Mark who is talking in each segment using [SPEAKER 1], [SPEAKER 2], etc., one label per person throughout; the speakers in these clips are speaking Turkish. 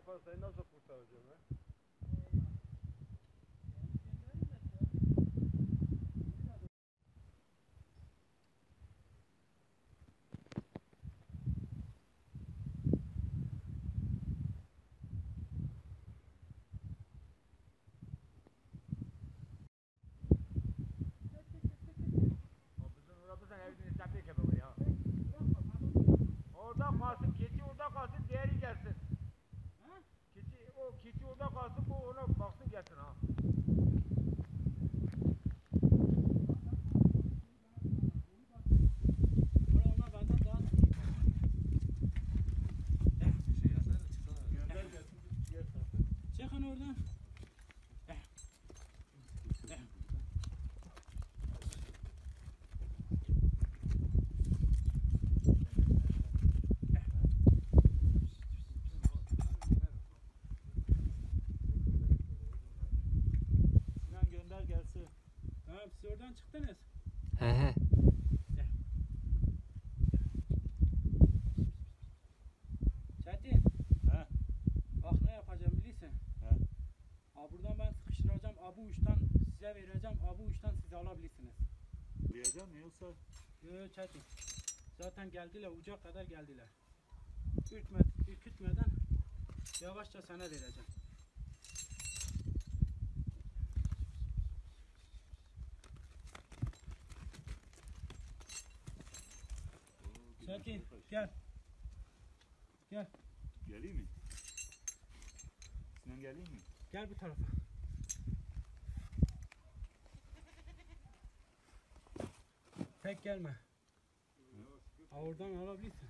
[SPEAKER 1] Seni nasıl kurtaracağım ya? Orada kalsın, keçi orada kalsın, diğeri gelsin. Ha? Keçi orada kalsın, bu ona baksın gelsin ha.
[SPEAKER 2] Ona benden daha iyi.
[SPEAKER 1] Gönder gelsin, yer
[SPEAKER 2] çıkın oradan. Gönder gelsin. Tamam, siz oradan çıktınız.
[SPEAKER 3] He.
[SPEAKER 2] Çetin. He. Bak ne yapacağım bilirsin. He. Buradan ben sıkıştıracağım. Bu uçtan size vereceğim. Bu uçtan siz alabilirsiniz.
[SPEAKER 4] Diyeceğim mi yoksa?
[SPEAKER 2] Yok Çetin. Zaten geldiler. Uca kadar geldiler. Ürkütmeden yavaşça sana vereceğim. Çetin gel. Gel.
[SPEAKER 4] Geleyim mi? Sinan geleyim mi?
[SPEAKER 2] Gel bu tarafa. Tek gelme. Oradan alabilirsin.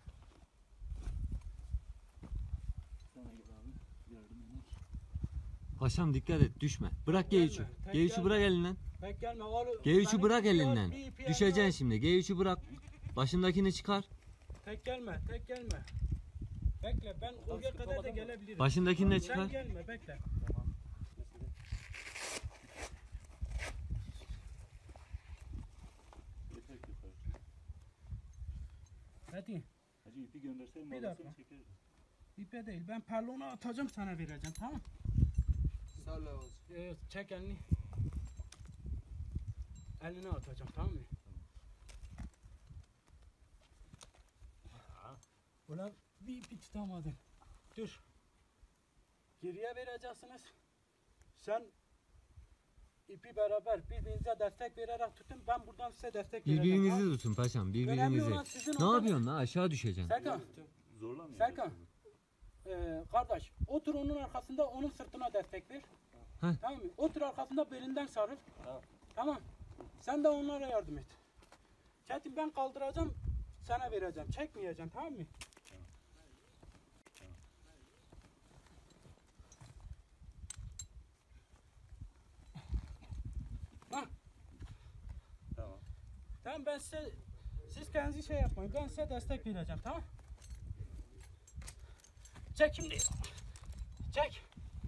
[SPEAKER 4] Sana gel abi. Yardım edin.
[SPEAKER 3] Paşam dikkat et, düşme. Bırak
[SPEAKER 2] Gelme,
[SPEAKER 3] G3'ü.
[SPEAKER 2] tek
[SPEAKER 3] G3'ü
[SPEAKER 2] gelme.
[SPEAKER 3] bırak elinden.
[SPEAKER 2] Tek gelme.
[SPEAKER 3] G3'ü bırak elinden.
[SPEAKER 2] Bir ipi
[SPEAKER 3] Düşeceksin
[SPEAKER 2] eline
[SPEAKER 3] şimdi. G3'ü bırak. Başındakini çıkar.
[SPEAKER 2] tek gelme. Tek gelme. Bekle. Ben oraya kadar da gelebilirim.
[SPEAKER 3] Başındakini de
[SPEAKER 2] Sen
[SPEAKER 3] çıkar.
[SPEAKER 2] gelme. Bekle.
[SPEAKER 4] Tamam. Yeter ki yeter.
[SPEAKER 2] Hadi.
[SPEAKER 4] Hacı ipi göndersen
[SPEAKER 2] Bir
[SPEAKER 4] bağlasın
[SPEAKER 2] dakika.
[SPEAKER 4] çekeriz.
[SPEAKER 2] İpe değil. Ben perlonu atacağım sana vereceğim. Tamam.
[SPEAKER 1] Sağ ol.
[SPEAKER 2] Çek elini. Eline atacağım. Tamam mı? Ulan bir ipi tutamadın. Dur. Geriye vereceksiniz. Sen ipi beraber birbirinize destek vererek tutun. Ben buradan size destek vereceğim.
[SPEAKER 3] Birbirinizi
[SPEAKER 2] tamam?
[SPEAKER 3] tutun paşam.
[SPEAKER 2] Önemli
[SPEAKER 3] Birbirinizi.
[SPEAKER 2] olan sizin
[SPEAKER 3] Ne
[SPEAKER 2] orada-
[SPEAKER 3] yapıyorsun lan? Aşağı düşeceksin.
[SPEAKER 2] Serkan.
[SPEAKER 4] Zorlamayın.
[SPEAKER 2] Serkan. Kardeş otur onun arkasında, onun sırtına destek ver.
[SPEAKER 3] Heh.
[SPEAKER 2] Tamam mı? Otur arkasında, belinden sarıl.
[SPEAKER 4] Tamam.
[SPEAKER 2] Tamam. Sen de onlara yardım et. Çetin ben kaldıracağım, sana vereceğim. Çekmeyeceğim, tamam mı? Hah.
[SPEAKER 4] Tamam.
[SPEAKER 2] Tamam ben size, siz kendinizi şey yapmayın. Ben size destek vereceğim, tamam? Çek şimdi. Çek.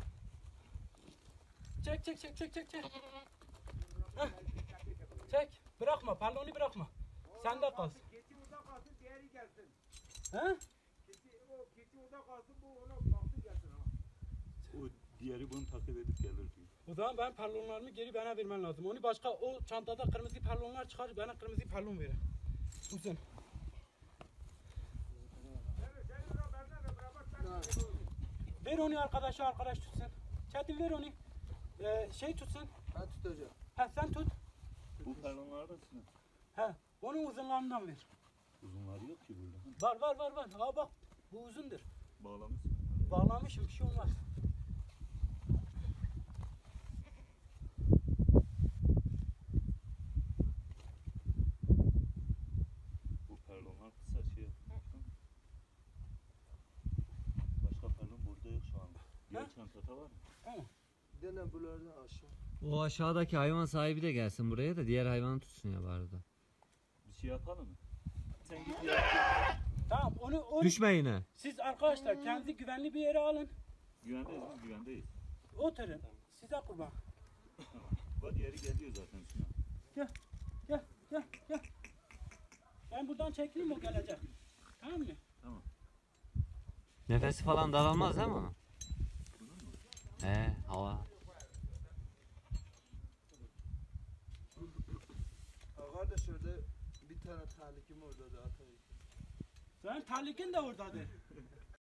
[SPEAKER 2] Çek. Hah. Çek. Bırakma, pallonu bırakma. Sende kalsın.
[SPEAKER 1] Keçi orada kalsın, diğeri gelsin.
[SPEAKER 2] Ha?
[SPEAKER 1] Keçi orada kalsın, bu ona baksın gelsin ha.
[SPEAKER 4] O diğeri bunu takip edip gelir diyor.
[SPEAKER 2] O zaman ben pallonlarımı geri bana vermen lazım. Onu başka, o çantada kırmızı pallonlar çıkar, bana kırmızı pallon verin. Uzun. Ver onu arkadaşa, arkadaş tutsun. Çetin ver onu. Şey tutsun.
[SPEAKER 1] Ben tutacağım.
[SPEAKER 2] Ha sen tut.
[SPEAKER 4] Bu perlonlar da Sinan.
[SPEAKER 2] Ha onun uzunlarından ver.
[SPEAKER 4] Uzunları yok ki burada.
[SPEAKER 2] Var. Ha bak bu uzundur.
[SPEAKER 4] Bağlamışsın.
[SPEAKER 2] Bağlamışım, bir şey olmaz.
[SPEAKER 4] Bu perlonlar kısa şey yapmışım. Başka perlon burada yok şu anda. Diğer
[SPEAKER 2] Ha?
[SPEAKER 4] çantada var mı?
[SPEAKER 2] Tamam.
[SPEAKER 1] Denen bunlardan aşağı.
[SPEAKER 3] O aşağıdaki hayvan sahibi de gelsin buraya da diğer hayvanı tutsun ya bu arada.
[SPEAKER 4] Bir şey yapalım mı? Sen git ya.
[SPEAKER 2] Tamam onu
[SPEAKER 3] Düşme yine.
[SPEAKER 2] siz arkadaşlar kendi güvenli bir yere alın.
[SPEAKER 4] Güvendeyiz mi? Güvendeyiz.
[SPEAKER 2] Oturun. Size kurban.
[SPEAKER 4] Bak diğeri geliyor zaten Sinan.
[SPEAKER 2] Gel. Ben buradan çekeyim, o gelecek. Tamam mı?
[SPEAKER 4] Tamam.
[SPEAKER 3] Nefesi falan daralmaz değil mi? He hava.
[SPEAKER 5] Kardeş orada bir tane talikim orada da atayım.
[SPEAKER 2] Senin talikin de oradadır.